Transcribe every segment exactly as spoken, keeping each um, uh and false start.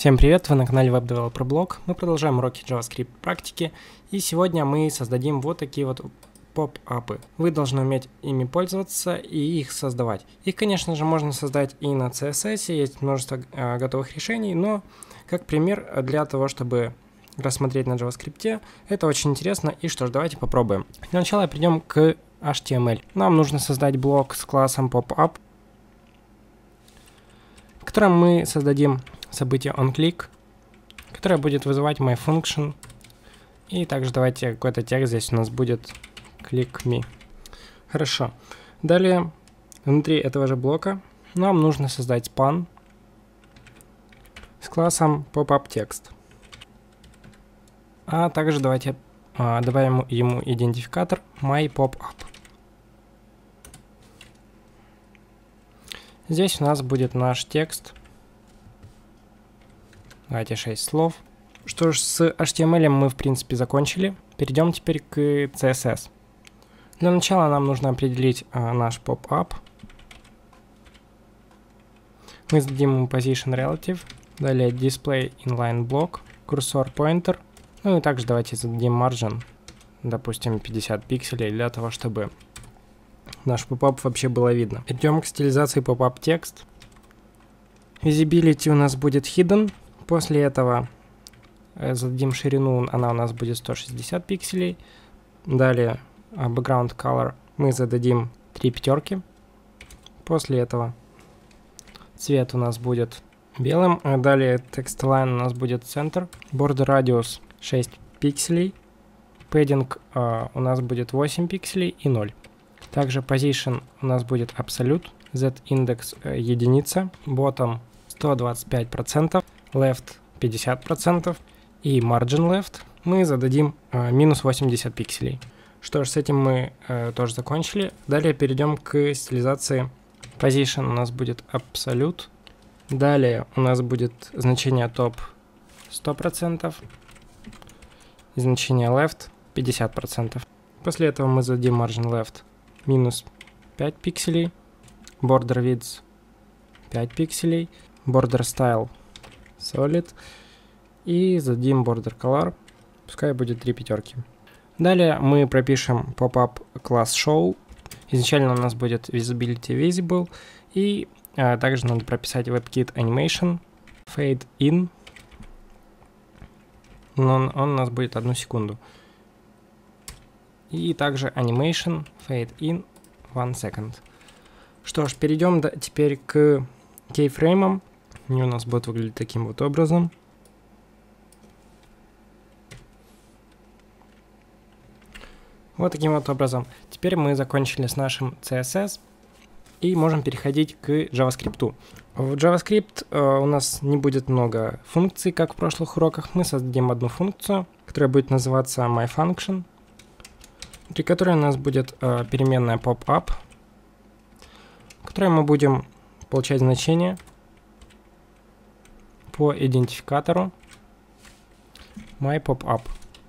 Всем привет, вы на канале Web Developer Blog. Мы продолжаем уроки JavaScript практики, и сегодня мы создадим вот такие вот поп-апы. Вы должны уметь ими пользоваться и их создавать. Их, конечно же, можно создать и на си эс эс, есть множество э, готовых решений, но как пример для того, чтобы рассмотреть на JavaScript, это очень интересно. И что ж, давайте попробуем. Для начала перейдем к эйч ти эм эль. Нам нужно создать блок с классом pop-up, в котором мы создадим событие onClick, которое будет вызывать myFunction. И также давайте какой-то текст здесь у нас будет click me. Хорошо. Далее, внутри этого же блока нам нужно создать span с классом popUpText. А также давайте а, добавим ему идентификатор myPopUp. Здесь у нас будет наш текст. Давайте шесть слов. Что ж, с эйч ти эм эль мы в принципе закончили. Перейдем теперь к си эс эс. Для начала нам нужно определить а, наш pop-up. Мы зададим ему position relative, далее display inline block, cursor pointer. Ну и также давайте зададим margin, допустим, пятьдесят пикселей, для того, чтобы наш поп-ап вообще было видно. Перейдем к стилизации pop-up текст. Visibility у нас будет hidden. После этого зададим ширину, она у нас будет сто шестьдесят пикселей. Далее background color мы зададим три пятерки. После этого цвет у нас будет белым. Далее text line у нас будет center. Border radius шесть пикселей. Padding uh, у нас будет восемь пикселей и ноль. Также position у нас будет absolute. Z-индекс uh, единица. Bottom сто двадцать пять процентов. Left пятьдесят процентов. И margin left мы зададим uh, минус восемьдесят пикселей. Что ж, с этим мы uh, тоже закончили. Далее перейдем к стилизации. Position у нас будет absolute. Далее у нас будет значение top сто процентов. И значение left пятьдесят процентов. После этого мы зададим margin left минус пять пикселей. Border width пять пикселей. Border style solid. И зададим border color. Пускай будет три пятерки. Далее мы пропишем pop-up класс show. Изначально у нас будет visibility visible. И а, также надо прописать WebKit animation fade in. Но он, он у нас будет одну секунду. И также animation fade in one second. Что ж, перейдем до, теперь к keyframe. Они у нас будут выглядеть таким вот образом. Вот таким вот образом. Теперь мы закончили с нашим си эс эс и можем переходить к JavaScript. В JavaScript э, у нас не будет много функций, как в прошлых уроках. Мы создадим одну функцию, которая будет называться myFunction, при которой у нас будет э, переменная pop-up, в которой мы будем получать значение по идентификатору myPopUp.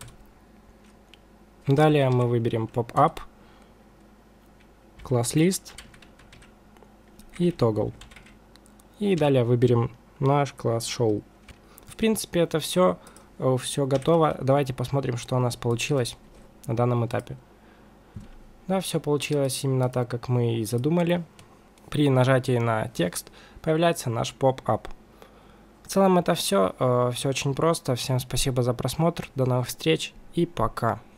Далее мы выберем pop-up, класс list и toggle. И далее выберем наш класс show. В принципе, это все, все готово. Давайте посмотрим, что у нас получилось на данном этапе. Да, все получилось именно так, как мы и задумали. При нажатии на текст появляется наш pop-up. В целом это все. Все очень просто. Всем спасибо за просмотр. До новых встреч и пока.